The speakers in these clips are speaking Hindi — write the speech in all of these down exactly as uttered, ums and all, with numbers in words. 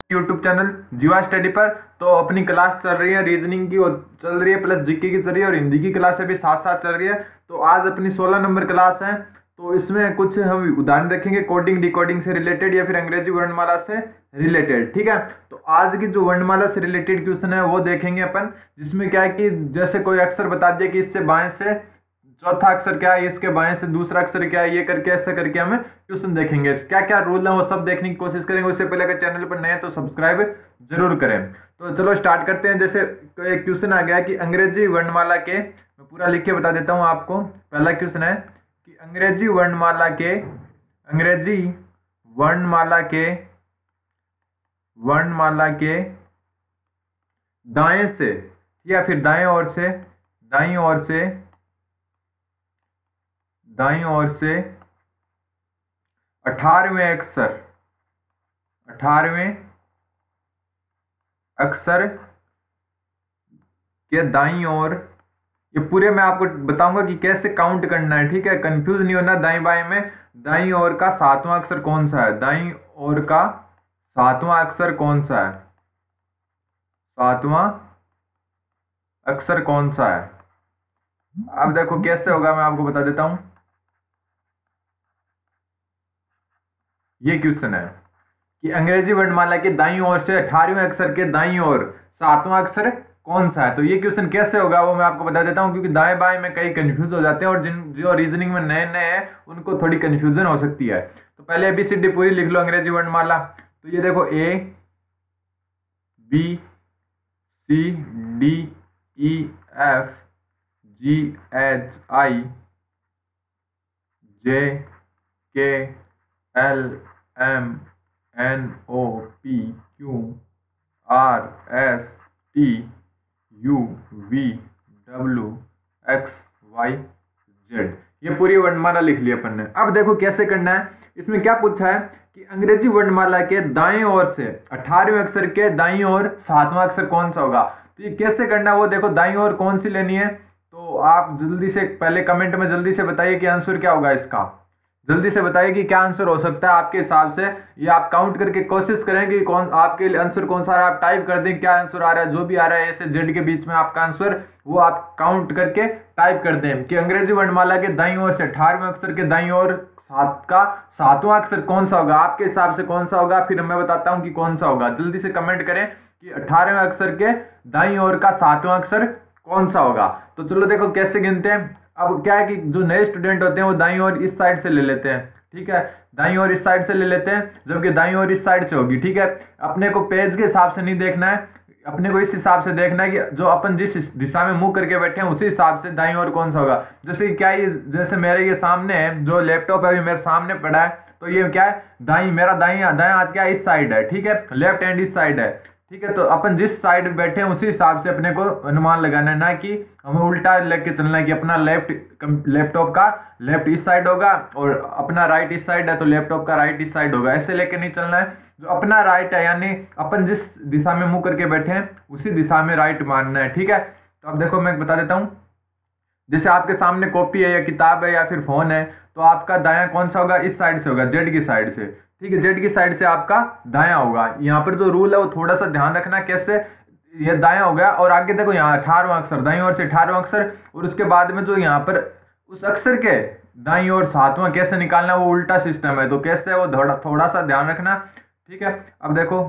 यूट्यूब चैनल जीवा स्टडी पर। तो अपनी क्लास चल रही है, रीजनिंग की चल रही है, प्लस जीके की चल रही है और हिंदी की क्लास भी साथ साथ चल रही है। तो आज अपनी सोलह नंबर क्लास है। तो इसमें कुछ हम उदाहरण देखेंगे कोडिंग डिकोडिंग से रिलेटेड या फिर अंग्रेजी वर्णमाला से रिलेटेड। ठीक है, तो आज की जो वर्णमाला से रिलेटेड क्वेश्चन है वो देखेंगे अपन, जिसमें क्या है कि जैसे कोई अक्षर बता दिया कि इससे बाएं से चौथा अक्षर क्या है, इसके बाएं से दूसरा अक्षर क्या है, ये करके ऐसा करके हमें क्वेश्चन देखेंगे। क्या क्या रूल है वो सब देखने की कोशिश करेंगे। उससे पहले अगर चैनल पर नए हैं तो सब्सक्राइब जरूर करें। तो चलो स्टार्ट करते हैं। जैसे एक क्वेश्चन आ गया कि अंग्रेजी वर्णमाला के, मैं पूरा लिख के बता देता हूँ आपको। पहला क्वेश्चन है कि अंग्रेजी वर्णमाला के अंग्रेजी वर्णमाला के वर्णमाला के दाएं से या फिर दाएं ओर से दाईं ओर से दाईं ओर से अठारहवें अक्षर अठारहवें अक्षर के दाईं ओर, ये पूरे मैं आपको बताऊंगा कि कैसे काउंट करना है। ठीक है, कंफ्यूज नहीं होना दाईं बाएं में। दाईं ओर का सातवां अक्षर कौन सा है, दाईं ओर का सातवां अक्षर कौन सा है, सातवां अक्षर कौन सा है। अब देखो कैसे होगा, मैं आपको बता देता हूं। ये क्वेश्चन है कि अंग्रेजी वर्णमाला के दाईं ओर से अठारहवें अक्षर के दाईं ओर सातवां अक्षर कौन सा है। तो ये क्वेश्चन कैसे होगा वो मैं आपको बता देता हूं, क्योंकि दाएं बाएं में कई कंफ्यूज हो जाते हैं और जिन जो रीजनिंग में नए नए हैं उनको थोड़ी कंफ्यूजन हो सकती है। तो पहले एबीसीडी पूरी लिख लो अंग्रेजी वर्णमाला। तो ये देखो A B C D E F G H I J K L M N O P Q R S T U V W X Y Z, ये पूरी वर्णमाला लिख ली अपन ने। अब देखो कैसे करना है। इसमें क्या पूछा है कि अंग्रेजी वर्णमाला के दाएं ओर से अठारहवें अक्षर के दाईं ओर सातवां अक्षर कौन सा होगा। तो ये कैसे करना है वो देखो, दाईं ओर कौन सी लेनी है। तो आप जल्दी से पहले कमेंट में जल्दी से बताइए कि आंसर क्या होगा इसका। जल्दी से बताइए कि क्या आंसर हो सकता है आपके हिसाब से। ये आप काउंट करके कोशिश करें कि कौन आपके लिए आंसर कौन सा आ रहा है। आप टाइप कर दें क्या आंसर आ रहा है, जो भी आ रहा है ऐसे जेड के बीच में आपका आंसर, वो आप काउंट करके टाइप कर दें कि अंग्रेजी वर्णमाला के दाईं ओर से अठारहवें अक्षर के दाईं ओर सात का सातवां अक्षर कौन सा होगा, आपके हिसाब से कौन सा होगा। फिर मैं बताता हूं कि कौन सा होगा। जल्दी से कमेंट करें कि अठारहवें अक्षर के दाईं ओर का सातवां अक्षर कौन सा होगा। तो चलो देखो कैसे गिनते हैं। अब क्या है कि जो नए स्टूडेंट होते हैं वो दाईं ओर इस साइड से ले लेते हैं। ठीक है, दाईं ओर इस साइड से ले लेते हैं, जबकि दाईं ओर इस साइड से होगी। ठीक है, अपने को पेज के हिसाब से नहीं देखना है, अपने को इस हिसाब से देखना है कि जो अपन जिस दिशा में मुंह करके बैठे हैं उसी हिसाब से दाईं ओर कौन सा होगा। जैसे क्या ये, जैसे मेरे ये सामने है, जो लैपटॉप है मेरे सामने पड़ा है, तो ये क्या है, दाईं मेरा दाईं दाएं हाथ क्या इस साइड है। ठीक है, लेफ्ट हैंड इस साइड है। ठीक है, तो अपन जिस साइड में बैठे हैं उसी हिसाब से अपने को अनुमान लगाना है, ना कि हमें उल्टा लेके चलना है कि अपना लेफ्ट लैपटॉप का लेफ्ट इस साइड होगा और अपना राइट इस साइड है तो लैपटॉप का राइट इस साइड होगा। ऐसे लेके नहीं चलना है। जो अपना राइट है यानी अपन जिस दिशा में मुंह करके बैठे हैं उसी दिशा में राइट मानना है। ठीक है, तो अब देखो मैं बता देता हूँ। जैसे आपके सामने कॉपी है या किताब है या फिर फोन है, तो आपका दायां कौन सा होगा, इस साइड से होगा, जेड की साइड से। ठीक है, जेड की साइड से आपका दायां होगा। यहाँ पर जो रूल है वो थोड़ा सा ध्यान रखना, कैसे ये दायां हो गया और आगे देखो यहाँ अठारहवां अक्षर, दाईं ओर से अठारहवां अक्षर, और उसके बाद में जो यहाँ पर उस अक्षर के दाईं ओर सातवां कैसे निकालना, वो उल्टा सिस्टम है। तो कैसे है वो थोड़ा थोड़ा सा ध्यान रखना। ठीक है, अब देखो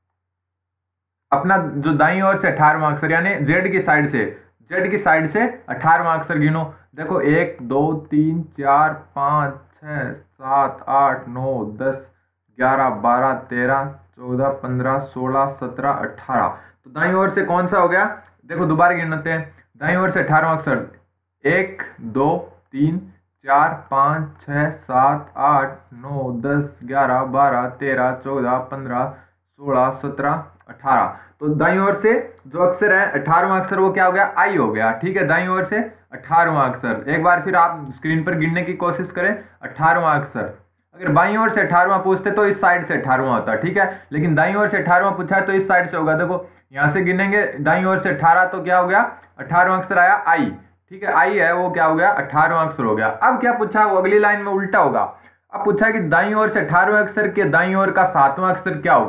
अपना जो दाईं ओर से अठारहवां अक्षर यानी जेड की साइड से जेड की साइड से अठारहवां अक्षर गिनो। देखो एक दो तीन चार पाँच छः सात आठ नौ दस ग्यारह बारह तेरह चौदह पंद्रह सोलह सत्रह अठारह। तो दाईं ओर से कौन सा हो गया, देखो दोबारा गिनते हैं। दाईं ओर से अठारहवां अक्षर एक दो तीन चार पाँच छः सात आठ नौ दस ग्यारह बारह तेरह चौदह पंद्रह सोलह सत्रह अठारह। तो दाईं ओर से जो अक्षर है अठारहवां अक्षर वो क्या हो गया, आई हो गया। ठीक है, दाईं ओर से अठारहवां अक्षर, एक बार फिर आप स्क्रीन पर गिनने की कोशिश करें। अठारहवां अक्षर, अगर बाईं ओर से अठारहवां पूछते तो इस साइड से अठारहवां होता। ठीक है, लेकिन दाईं ओर से अठारहवां पूछा है तो इस साइड से होगा। देखो यहाँ से गिनेंगे दाईं ओर से अठारह, तो क्या हो गया, अठारहवां अक्षर आया आई। ठीक है, आई है वो क्या हो गया, अठारहवां अक्षर हो गया। अब क्या पूछा, वो अगली लाइन में उल्टा होगा। अब पूछा कि दाईं ओर से अठारहवें अक्षर के दाईं ओर का सातवां अक्षर क्या होगा।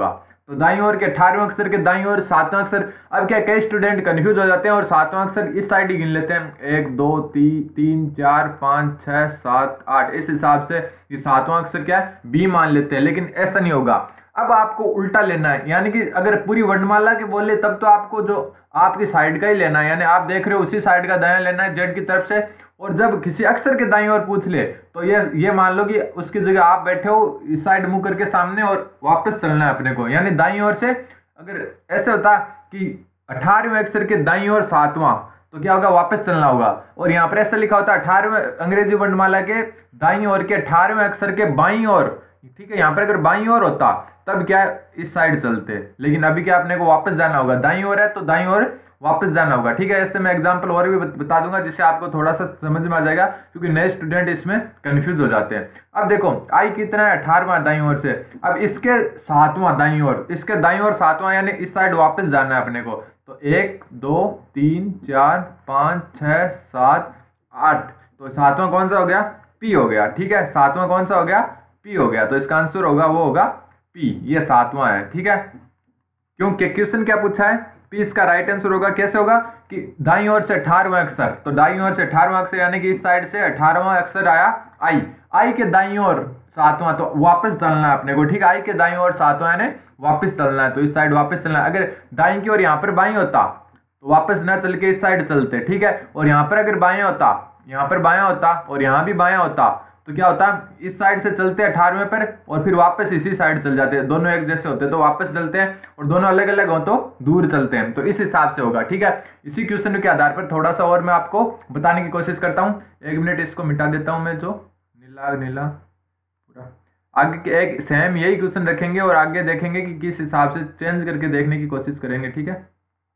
तो दाईं ओर के अठारहवें अक्षर के दाईं ओर सातवां अक्षर। अब क्या कई स्टूडेंट कंफ्यूज हो जाते हैं और सातवां अक्षर इस साइड ही गिन लेते हैं, एक दो तीन तीन चार पाँच छः सात आठ, इस हिसाब से ये सातवां अक्षर क्या है बी मान लेते हैं, लेकिन ऐसा नहीं होगा। अब आपको उल्टा लेना है, यानी कि अगर पूरी वर्णमाला के बोले तब तो आपको जो आपकी साइड का ही लेना है, यानी आप देख रहे हो उसी साइड का दायां लेना है जेड की तरफ से। और जब किसी अक्षर के दाईं ओर पूछ ले तो ये ये मान लो कि उसकी जगह आप बैठे हो इस साइड मुंह करके सामने और वापस चलना है अपने को, यानी दाईं ओर से। अगर ऐसे होता कि अठारहवें अक्षर के दाईं ओर सातवां, तो क्या होगा वापस चलना होगा। और यहाँ पर ऐसा लिखा होता है अठारहवें अंग्रेजी वर्णमाला के दाईं ओर के अठारहवें अक्षर के बाईं ओर, ठीक है। यहाँ पर अगर बाईं ओर होता तब क्या इस साइड चलते, लेकिन अभी क्या अपने को वापस जाना होगा, दाईं ओर है तो दाईं ओर वापस जाना होगा, ठीक है। ऐसे मैं एग्जांपल और भी बता दूंगा जिससे आपको थोड़ा सा समझ में आ जाएगा, क्योंकि नए स्टूडेंट इसमें कंफ्यूज हो जाते हैं। अब देखो आई कितना है अठारहवां दाईं ओर से, अब इसके सातवां दाईं ओर, इसके दाईं ओर सातवां, यानी इस साइड वापस जाना है अपने को। तो एक दो तीन चार पाँच छः सात आठ, तो सातवां कौन सा हो गया पी हो गया, ठीक है। सातवां कौन सा हो गया पी हो गया, तो इसका आंसर होगा वो होगा पी, ये सातवां है, ठीक है। क्योंकि क्वेश्चन क्या पूछा है, पी इसका राइट आंसर होगा। कैसे होगा कि दाईं ओर से अठारहवां अक्षर, तो दाईं ओर से अठारहवां अक्षर यानी कि इस साइड से अठारहवां अक्षर आया आई, आई के दाईं ओर सातवां, तो वापस चलना है अपने को, ठीक है। आई के दाईं ओर सातवां यानी वापस चलना है, तो इस साइड वापस चलना है। अगर दाईं की ओर यहाँ पर बाईं होता तो वापस ना चल के इस साइड चलते, ठीक है। और यहाँ पर अगर बायां होता, यहाँ पर बायां होता और यहाँ भी बायां होता, तो क्या होता इस साइड से चलते अठारहवें पर और फिर वापस इसी साइड चल जाते हैं, दोनों एक जैसे होते तो वापस चलते हैं, और दोनों अलग अलग हो तो दूर चलते हैं, तो इस हिसाब से होगा, ठीक है। इसी क्वेश्चन के आधार पर थोड़ा सा और मैं आपको बताने की कोशिश करता हूँ। एक मिनट इसको मिटा देता हूँ मैं, जो नीला नीला पूरा। आगे के एक सेम यही क्वेश्चन रखेंगे और आगे देखेंगे कि किस हिसाब से चेंज करके देखने की कोशिश करेंगे, ठीक है।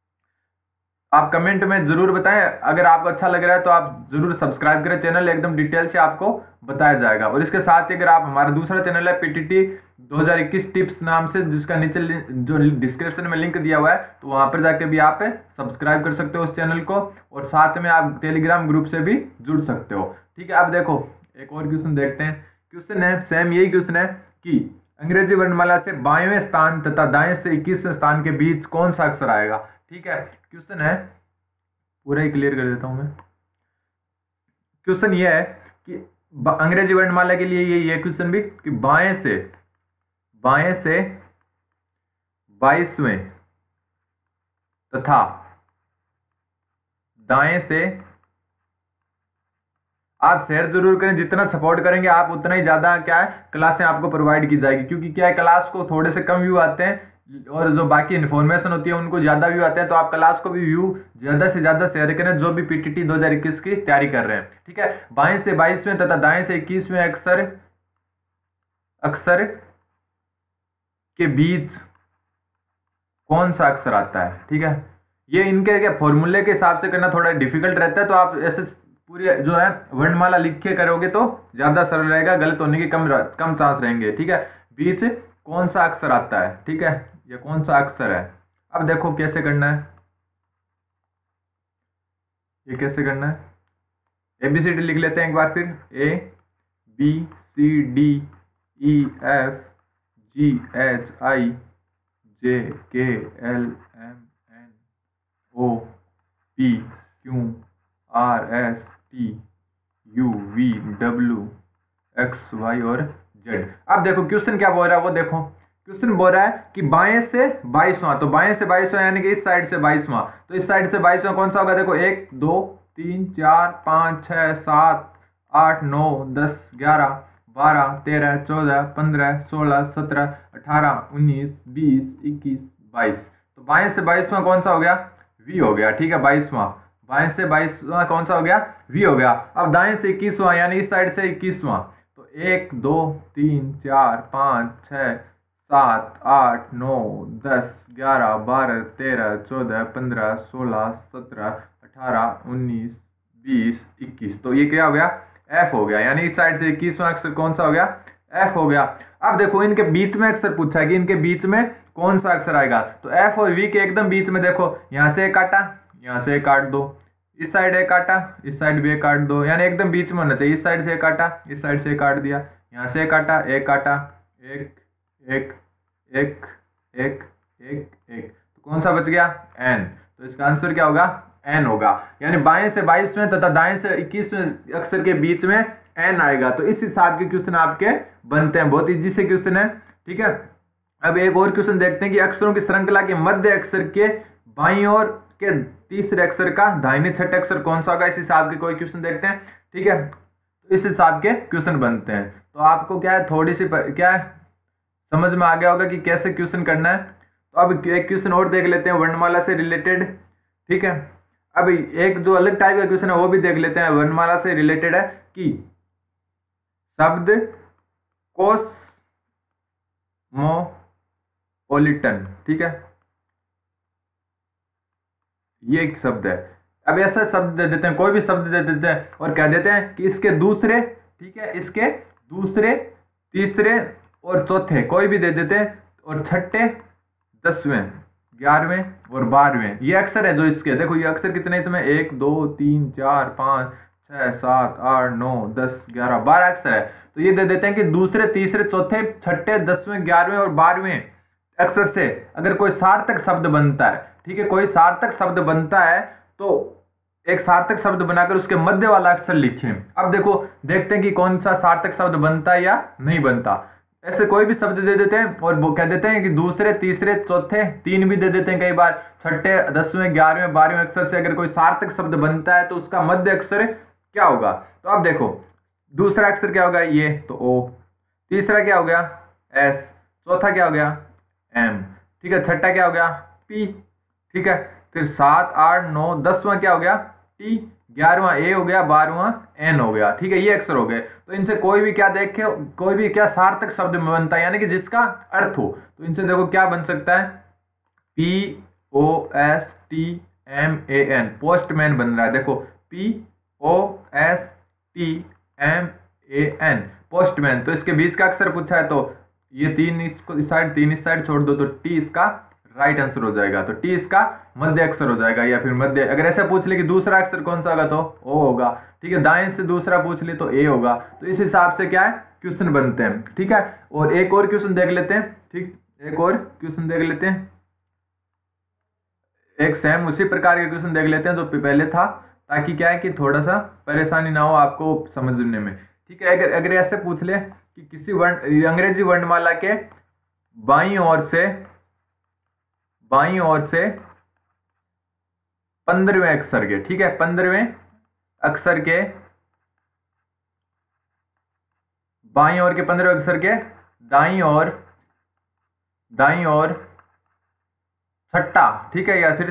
आप कमेंट में जरूर बताएं, अगर आपको अच्छा लग रहा है तो आप जरूर सब्सक्राइब करें चैनल, एकदम डिटेल से आपको बताया जाएगा। और इसके साथ ही अगर आप हमारा दूसरा चैनल है पीटीटी दो हज़ार इक्कीस टिप्स नाम से, जिसका नीचे जो डिस्क्रिप्शन में लिंक दिया हुआ है, तो वहां पर जाके भी आप सब्सक्राइब कर सकते हो उस चैनल को, और साथ में आप टेलीग्राम ग्रुप से भी जुड़ सकते हो, ठीक है। अब देखो एक और क्वेश्चन देखते हैं। क्वेश्चन है सेम यही क्वेश्चन है कि अंग्रेजी वर्णमाला से बाईवें स्थान तथा दाएं से इक्कीसवें स्थान के बीच कौन सा अक्षर आएगा, ठीक है। क्वेश्चन है पूरा ही क्लियर कर देता हूं मैं। क्वेश्चन ये है कि अंग्रेजी वर्णमाला के लिए ये ये क्वेश्चन भी कि बाएं से बाएं से बाईसवें तथा दाएं से, आप शेयर जरूर करें, जितना सपोर्ट करेंगे आप उतना ही ज्यादा क्या है क्लासें आपको प्रोवाइड की जाएगी, क्योंकि क्या है क्लास को थोड़े से कम व्यू आते हैं और जो बाकी इन्फॉर्मेशन होती है उनको ज्यादा व्यू आते हैं, तो आप क्लास को भी व्यू ज्यादा से ज्यादा शेयर करें जो भी पीटीटी दो हज़ार इक्कीस की तैयारी कर रहे हैं, ठीक है। बाएं से बाईसवें तथा दाएं से इक्कीसवें अक्षर अक्षर के बीच कौन सा अक्षर आता है, ठीक है। ये इनके क्या फॉर्मूले के हिसाब से करना थोड़ा डिफिकल्ट रहता है, तो आप ऐसे पूरी जो है वर्णमाला लिख के करोगे तो ज्यादा सरल रहेगा, गलत होने के कम कम चांस रहेंगे, ठीक है। बीच कौन सा अक्षर आता है, ठीक है, ये कौन सा अक्षर है। अब देखो कैसे करना है, ये कैसे करना है, एबीसीडी लिख लेते हैं एक बार फिर, A B C D E F G H I J K L M N O P Q R S T U V W X Y और जेड। अब देखो क्वेश्चन क्या बोल रहा है वो देखो, क्वेश्चन बोल रहा है कि बाएं से बाईसवां, तो बाएं से बाईसवां यानी कि इस साइड से बाईसवां, तो इस साइड से बाईसवां कौन सा होगा, देखो एक दो तीन चार पाँच छः सात आठ नौ दस ग्यारह बारह तेरह चौदह पंद्रह सोलह सत्रह अठारह उन्नीस बीस इक्कीस बाईस, तो बाएं से बाईसवां कौन सा हो गया वी हो गया, ठीक है। बाईसवां बाएं से बाईसवां कौन सा हो गया वी हो गया। अब दाएं से इक्कीसवां यानी इस साइड से इक्कीसवां, तो एक दो तीन चार पाँच छः सात आठ नौ दस ग्यारह बारह तेरह चौदह पंद्रह सोलह सत्रह अठारह उन्नीस बीस इक्कीस, तो ये क्या हो गया एफ हो गया, यानी इस साइड से इक्कीसवां अक्षर कौन सा हो गया एफ हो गया। अब देखो इनके बीच में अक्षर पूछा है कि इनके बीच में कौन सा अक्षर आएगा, तो एफ और वी के एकदम बीच में देखो, यहाँ से एक काटा यहाँ से एक काट दो, इस साइड एक काटा इस साइड भी एक काट दो, यानी एकदम बीच में होना चाहिए। इस साइड से एक काटा इस साइड से एक काट दिया, यहाँ से एक काटा एक काटा एक एक एक एक एक एक, तो कौन सा बच गया, एन। तो इसका आंसर क्या होगा, एन होगा। यानी बाएं से बाईसवें तथा दाएं से इक्कीसवें अक्षर के बीच में एन आएगा। तो इस हिसाब के क्वेश्चन आपके बनते हैं, बहुत इजी से क्वेश्चन है, ठीक है। अब एक और क्वेश्चन देखते हैं कि अक्षरों की श्रृंखला के मध्य अक्षर के बाईं ओर के तीसरे अक्षर का दाहिने छठे अक्षर कौन सा होगा, इस हिसाब के कोई क्वेश्चन देखते हैं, ठीक है। तो इस हिसाब के क्वेश्चन बनते हैं। तो आपको क्या है, थोड़ी सी पर, क्या है समझ में आ गया होगा कि कैसे क्वेश्चन करना है। तो अब एक क्वेश्चन और देख लेते हैं वर्णमाला से रिलेटेड, ठीक है। अब एक जो अलग टाइप का क्वेश्चन है वो भी देख लेते हैं, वर्णमाला से रिलेटेड है कि शब्द कोस्मोपॉलिटन, ठीक है, ये एक शब्द है। अब ऐसा शब्द दे देते हैं, कोई भी शब्द दे देते हैं और कह देते हैं कि इसके दूसरे, ठीक है, इसके दूसरे, तीसरे और चौथे कोई भी दे देते हैं, और छठे, दसवें, ग्यारहवें और बारहवें ये अक्षर है जो इसके, देखो ये अक्षर कितने इसमें, एक दो तीन चार पाँच छः सात आठ नौ दस ग्यारह बारह अक्षर है। तो ये दे देते हैं कि दूसरे, तीसरे, चौथे, छठे, दसवें, ग्यारहवें और बारहवें अक्षर से अगर कोई सार्थक शब्द बनता है, ठीक है, कोई सार्थक शब्द बनता है तो एक सार्थक शब्द बनाकर उसके मध्य वाला अक्षर लिखें। अब देखो देखते हैं कि कौन सा सार्थक शब्द बनता है या नहीं बनता। ऐसे कोई भी शब्द दे देते हैं और वो कह देते हैं कि दूसरे, तीसरे, चौथे, तीन भी दे देते हैं कई बार, छठे, दसवें, ग्यारहवें, बारहवें अक्षर से अगर कोई सार्थक शब्द बनता है तो उसका मध्य अक्षर क्या होगा। तो अब देखो दूसरा अक्षर क्या होगा, ये तो ओ, तीसरा क्या हो गया, एस, चौथा क्या हो गया, एम, ठीक है, छठा क्या हो गया, पी, ठीक है, फिर सात, आठ, नौ, दसवां क्या हो गया, टी, ग्यारहवां ए हो गया, बारहवां एन हो गया, ठीक है, ये अक्षर हो गए। तो इनसे कोई भी क्या देखे, कोई भी क्या सार्थक शब्द में बनता है यानी कि जिसका अर्थ हो, तो इनसे देखो क्या बन सकता है, P O S T M A N, postman बन रहा है। देखो P O S T M A N, postman. तो इसके बीच का अक्षर पूछा है तो ये तीन इसको इस साइड, तीन इस साइड छोड़ दो तो टी इसका राइट आंसर हो जाएगा। तो टी इसका मध्य अक्षर हो जाएगा, या फिर मध्य, अगर ऐसा पूछ ले कि दूसरा अक्षर कौन सा होगा तो ओ होगा, ठीक है, दाएं से दूसरा पूछ ले तो ए होगा। तो इस हिसाब से क्या है क्वेश्चन बनते हैं, ठीक है। और एक और क्वेश्चन देख लेते हैं, ठीक, एक और क्वेश्चन देख लेते हैं, एक सेम उसी प्रकार के क्वेश्चन देख लेते हैं जो पहले था, ताकि क्या है कि थोड़ा सा परेशानी ना हो आपको समझने में, ठीक है। अगर अगर ऐसे पूछ ले कि किसी वर्ण अंग्रेजी वर्णमाला के बाईं ओर से बाईं ओर से पंद्रहवें अक्षर के, ठीक है, पंद्रहवें अक्षर के बाईं ओर के पंद्रहवें अक्षर के दाईं ओर दाईं ओर छठा, ठीक है, या फिर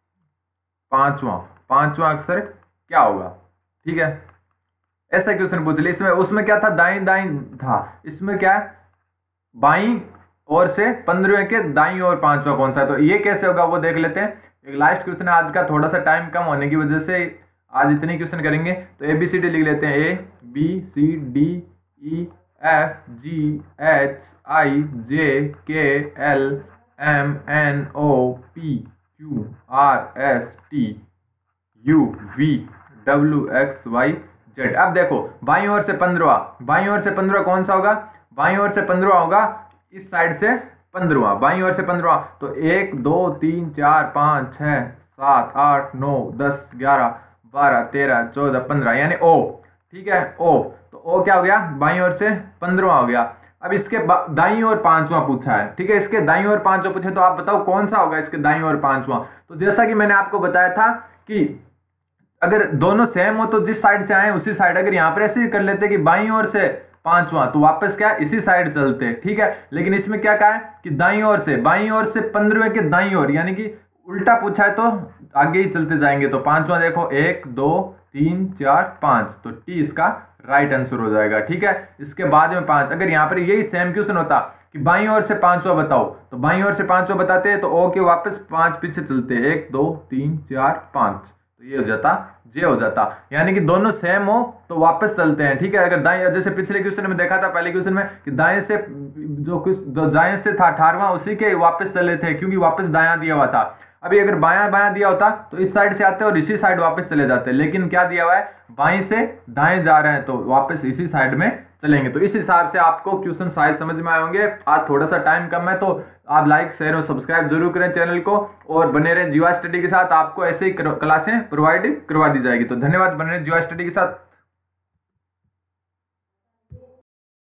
पांचवा पांचवा अक्षर क्या होगा, ठीक है। ऐसा क्वेश्चन पूछ ले, इसमें उसमें क्या था, दाईं दाईं था, इसमें क्या है बाईं ओर से पंद्रहवें के दाईं ओर पांचवा कौन सा है। तो ये कैसे होगा वो देख लेते हैं। एक लास्ट क्वेश्चन है आज का, थोड़ा सा टाइम कम होने की वजह से आज इतने क्वेश्चन करेंगे। तो ए बी सी डी लिख लेते हैं, A B C D E F G H I J K L M N O P Q R S T U V W X Y Z. अब देखो बाईं ओर से पंद्रवा, बाईं ओर से पंद्रवा कौन सा होगा, बाईं ओर से पंद्रवा होगा इस साइड से पंद्रवा, बाईं ओर से पंद्रवा। तो एक दो तीन चार पाँच छः सात आठ नौ दस ग्यारह बारह तेरह चौदह पंद्रह, यानी ओ, ठीक है, ओ। तो ओ क्या हो गया, बाईं ओर से पंद्रवा हो गया। अब इसके दाईं ओर पांचवा पूछा है, ठीक है, इसके दाईं ओर पांचवा पूछे तो आप बताओ कौन सा होगा इसके दाईं ओर पांचवा। तो जैसा कि मैंने आपको बताया था कि अगर दोनों सेम हो तो जिस साइड से आए उसी साइड, अगर यहाँ पर ऐसे ही कर लेते कि बाईं ओर से पांचवा तो वापस क्या इसी साइड चलते, ठीक है। लेकिन इसमें क्या कहा है कि दाईं ओर से, बाईं ओर से पंद्रहवें के दाईं ओर, यानी कि उल्टा पूछा है तो आगे ही चलते जाएंगे। तो पांचवा देखो एक दो तीन चार पांच, तो टी इसका राइट आंसर हो जाएगा, ठीक है। इसके बाद में पांच, अगर यहाँ पर यही सेम क्वेश्चन होता कि बाईं ओर से पांचवा बताओ, तो बाईं ओर से पांचवा बताते हैं तो ओ के वापस पांच पीछे चलते, एक दो तीन चार पांच, तो ये हो जाता जे हो जाता, यानी कि दोनों सेम हो तो वापस चलते हैं, ठीक है। अगर दाएं, जैसे पिछले क्वेश्चन में देखा था, पहले क्वेश्चन में कि दाएं से जो कुछ जो दाएं से था अठारहवां उसी के वापस चले थे क्योंकि वापस दायां दिया हुआ था। अभी अगर बायां बायां दिया होता तो इस साइड से आते और इसी साइड वापस चले जाते, लेकिन क्या दिया हुआ है बाएं से दाएं जा रहे हैं तो वापस इसी साइड में चलेंगे। तो इस हिसाब से आपको क्वेश्चन शायद समझ में आए होंगे। आज थोड़ा सा टाइम कम है, तो आप लाइक शेयर और सब्सक्राइब जरूर करें चैनल को, और बने रहें जीवा स्टडी के साथ। आपको ऐसे ही क्लासें प्रोवाइड करवा दी जाएगी। तो धन्यवाद, बने रहें जीवा स्टडी के साथ।